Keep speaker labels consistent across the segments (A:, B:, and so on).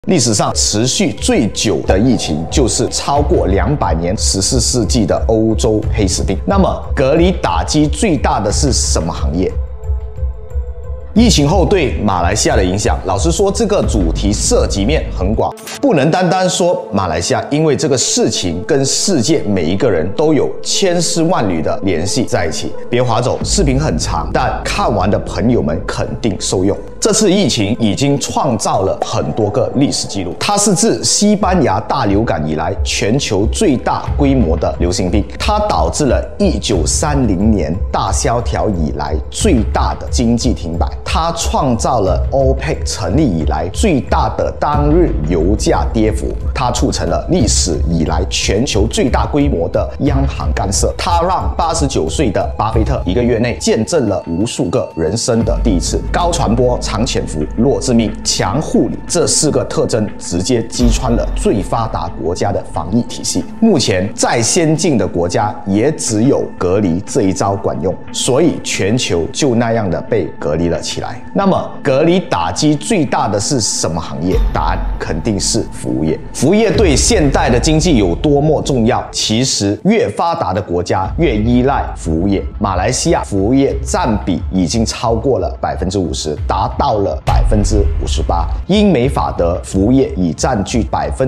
A: 历史上持续最久的疫情就是超过200年14世纪的欧洲黑死病。那么，隔离打击最大的是什么行业？疫情后对马来西亚的影响，老实说，这个主题涉及面很广，不能单单说马来西亚，因为这个事情跟世界每一个人都有千丝万缕的联系在一起。别划走，视频很长，但看完的朋友们肯定受用。这次疫情已经创造了很多个历史记录，它是自西班牙大流感以来全球最大规模的流行病，它导致了1930年大萧条以来最大的经济停摆，它创造了 OPEC 成立以来最大的当日油价跌幅，它促成了历史以来全球最大规模的央行干涉，它让89岁的巴菲特1个月内见证了无数个人生的第一次，高传播、长潜伏、弱致命、强护理这4个特征直接击穿了最发达国家的防疫体系。目前再先进的国家也只有隔离这一招管用，所以全球就那样的被隔离了起来。那么隔离打击最大的是什么行业？答案肯定是服务业。服务业对现代的经济有多么重要？其实越发达的国家越依赖服务业。马来西亚服务业占比已经超过了50%，达到了58%。英美法德服务业已占据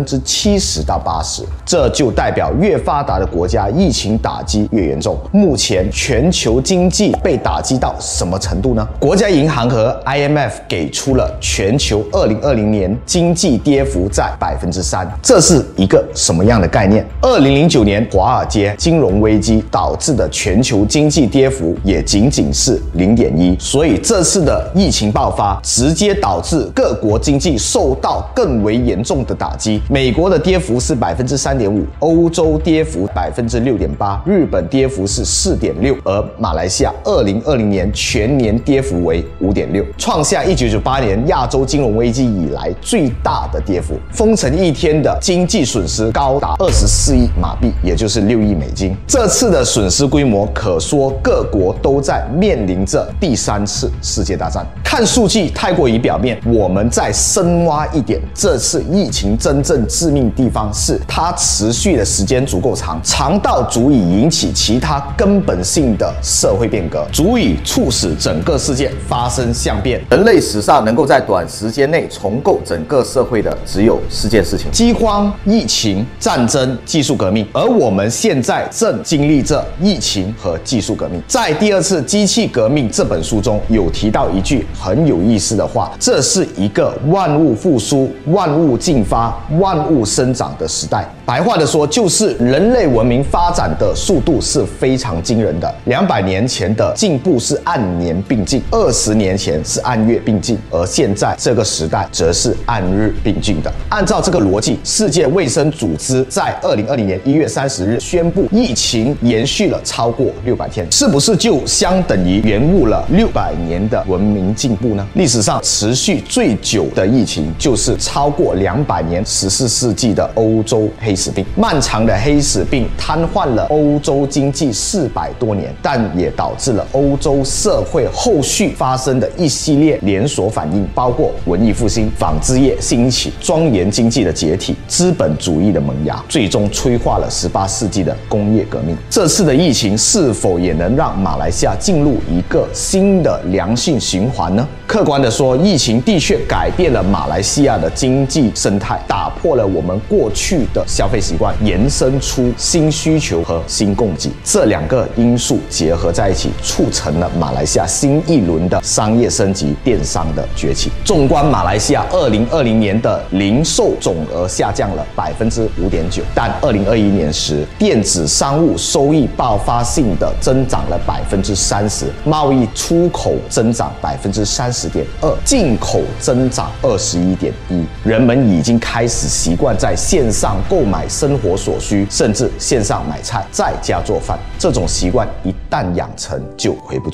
A: 70%到80%，这就代表越发达的国家疫情打击越严重。目前全球经济被打击到什么程度呢？国家银行和 IMF 给出了全球2020年经济跌幅在3%，这是一个什么样的概念？2009年华尔街金融危机导致的全球经济跌幅也仅仅是0.1%，所以这次的疫情爆发直接导致各国经济受到更为严重的打击。美国的跌幅是3.5%，欧洲跌幅6.8%，日本跌幅是4.6%，而马来西亚2020年全年跌幅为5.6%，创下1998年亚洲金融危机以来最大的跌幅。封城1天的经济损失高达24亿马币，也就是6亿美金。这次的损失规模可说各国都在面临着第3次世界大战。看数据太过于表面，我们再深挖一点，这次疫情真正致命地方是它持续的时间足够长，长到足以引起其他根本性的社会变革，足以促使整个世界发生相变。人类史上能够在短时间内重构整个社会的只有4件事情：饥荒、疫情、战争、技术革命。而我们现在正经历着疫情和技术革命。在第2次机器革命这本书中有提到一句很有意思的话，这是一个万物复苏、万物进发、万物生长的时代。白话的说，就是人类文明发展的速度是非常惊人的。200年前的进步是按年并进，20年前是按月并进，而现在这个时代则是按日并进的。按照这个逻辑，世界卫生组织在2020年1月30日宣布疫情延续了超过600天，是不是就相等于延误了600年的文明进步呢？历史上持续最久的疫情就是超过200年14世纪的欧洲黑死病。漫长的黑死病瘫痪了欧洲经济400多年，但也导致了欧洲社会后续发生的一系列连锁反应，包括文艺复兴、纺织业兴起、庄园经济的解体、资本主义的萌芽，最终催化了18世纪的工业革命。这次的疫情是否也能让马来西亚进入一个新的良性循环呢？客观的说，疫情的确改变了马来西亚的经济生态，打破了我们过去的消费习惯，延伸出新需求和新供给。这2个因素结合在一起，促成了马来西亚新一轮的商业升级、电商的崛起。纵观马来西亚2020年的零售总额下降了5.9%，但2021年时，电子商务收益爆发性的增长了30%，贸易出口增长30.2%，进口增长21.1%。人们已经开始习惯在线上购买生活所需，甚至线上买菜，在家做饭。这种习惯一旦养成，就回不去了。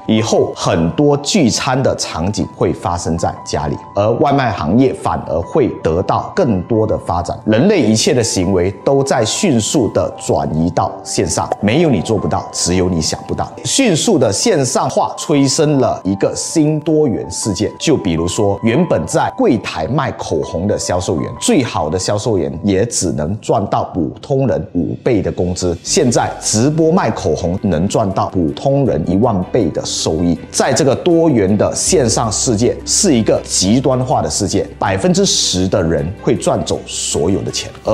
A: 以后很多聚餐的场景会发生在家里，而外卖行业反而会得到更多的发展。人类一切的行为都在迅速的转移到线上，没有你做不到，只有你想不到。迅速的线上化催生了一个新多元世界。就比如说，原本在柜台卖口红的销售员，最好的销售员也只能赚到普通人5倍的工资。现在直播卖口红能赚到普通人1万倍的收益。在这个多元的线上世界，是一个极端化的世界，10%的人会赚走所有的钱，而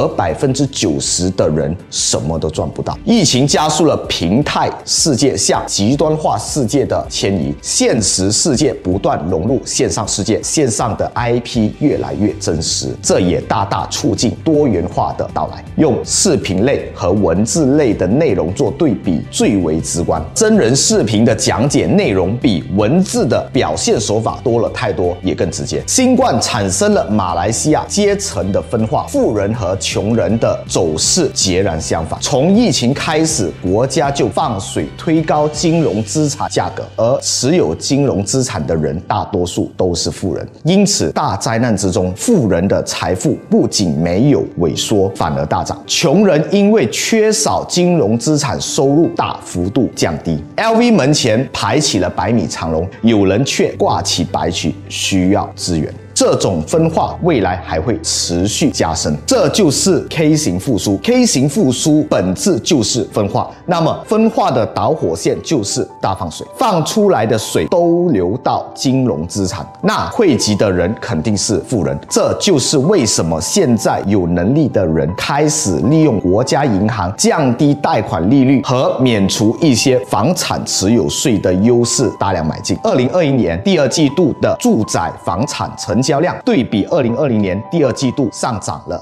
A: 90%的人什么都赚不到。疫情加速了平态世界向极端化世界的迁移，现实世界不断融入线上世界，线上的 IP 越来越真实，这也大大促进多元化的到来。用视频类和文字类的内容做对比最为直观，真人视频的讲解内容比文字的表现手法多了太多，也更直接。新冠产生了马来西亚阶层的分化，富人和穷人的走势截然相反。从疫情开始，国家就放水推高金融资产价格，而持有金融资产的人大多数都是富人，因此大灾难之中，富人的财富不仅没有萎缩，反而大涨，穷人因为缺少金融资产收入大幅度降低。 LV 门前排起了100米长龙，有人却挂起白旗，需要支援。这种分化未来还会持续加深，这就是 K 型复苏。K 型复苏本质就是分化，那么分化的导火线就是大放水，放出来的水都流到金融资产，那汇集的人肯定是富人。这就是为什么现在有能力的人开始利用国家银行降低贷款利率和免除一些房产持有税的优势，大量买进。2021年第2季度的住宅房产成交量对比2020年第2季度上涨了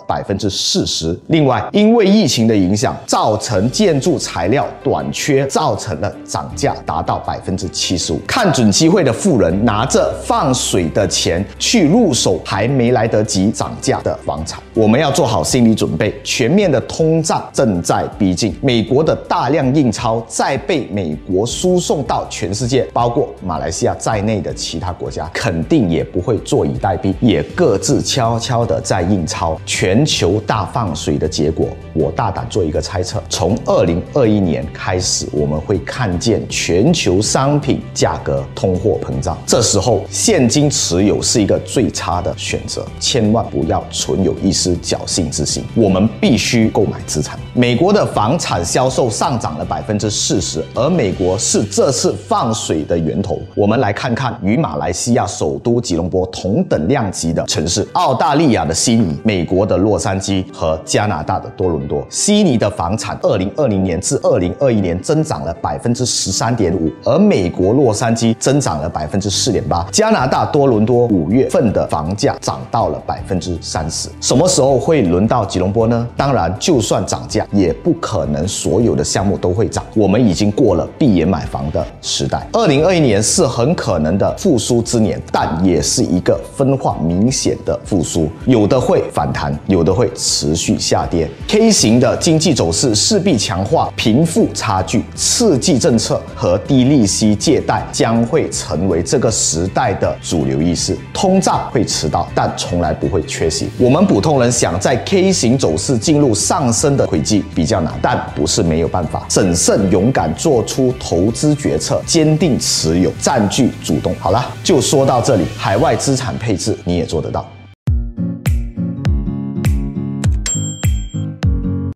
A: 40%。另外，因为疫情的影响，造成建筑材料短缺，造成了涨价达到75%。看准机会的富人拿着放水的钱去入手还没来得及涨价的房产。我们要做好心理准备，全面的通胀正在逼近，美国的大量印钞再被美国输送到全世界，包括马来西亚在内的其他国家，肯定也不会坐以待毙，也各自悄悄的在印钞。全球大放水的结果，我大胆做一个猜测，从2021年开始，我们会看见全球商品价格通货膨胀。这时候，现金持有是一个最差的选择，千万不要存有一丝侥幸之心。我们必须购买资产。美国的房产销售上涨了40%，而美国是这次放水的源头。我们来看看与马来西亚首都吉隆坡同等量级的城市：澳大利亚的悉尼、美国的洛杉矶和加拿大的多伦多。悉尼的房产2020年至2021年增长了13.5%，而美国洛杉矶增长了4.8%，加拿大多伦多5月份的房价涨到了30%。什么时候会轮到吉隆坡呢？当然，就算涨价，也不可能所有的项目都会涨。我们已经过了闭眼买房的时代。2021年是很可能的复苏之年，但也是一个分化明显的复苏，有的会反弹，有的会持续下跌。K 型的经济走势势必强化贫富差距，刺激政策和低利息借贷将会成为这个时代的主流意识。通胀会迟到，但从来不会缺席。我们普通人想在 K 型走势进入上升的轨迹比较难，但不是没有办法。审慎勇敢做出投资决策，坚定持有，占据主动。好了，就说到这里，海外资产配置你也做得到。